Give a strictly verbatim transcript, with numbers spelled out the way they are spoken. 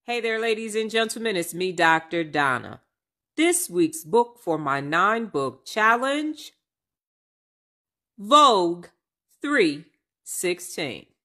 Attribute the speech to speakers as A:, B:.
A: Hey there, ladies and gentlemen, it's me, Doctor Donna. This week's book for my nine-book challenge, Vogue three sixteen.